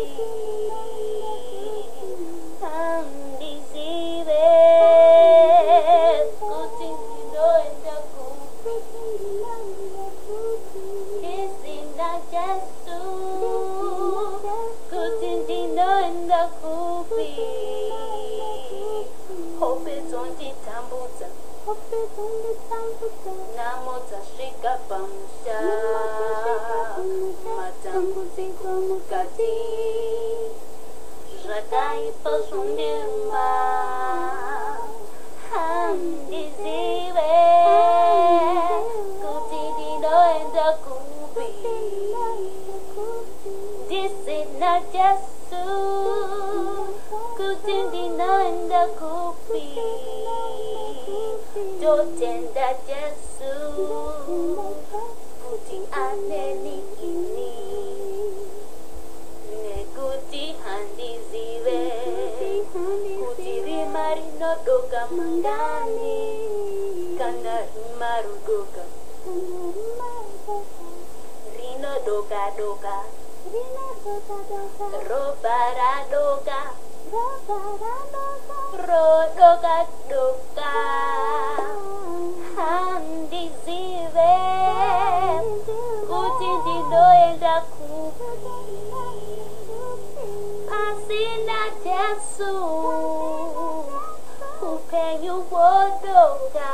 handizive kuti ndinoenda kupi ndisina Jesu kuti ndinoenda kupi hope dzonditambudza namo dzasvika pamusha matambudziko mukati zvakaipa zvondiruma handizive kuti ndinoenda kupi ndisina Jesu kuti ndinoenda kupi ndotenda Jesu kuti aneni ini nekuti handizive kuti rima rinodoka mangani kana rima rudoka rinodoka doka roba radoka rodoka doka handizive kuti ndinoenda kupi pasina Jesu upenyu wodoka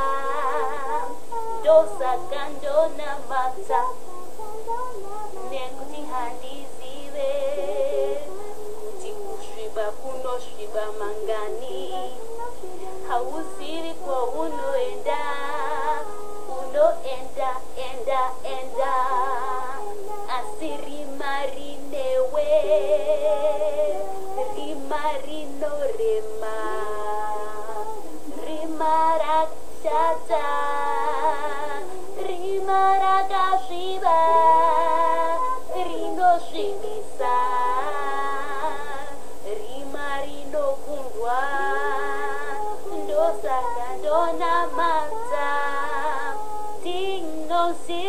ndosaka ndonamata nekuti handizive kuti kusviba kunosviba mangani hauzivi kwaunoenda enda asi rima rinewe rima rinorema rima rakashata rima rakasviba rinosvibisa rima rinokundwa ndosaka ndonamata ndinoziva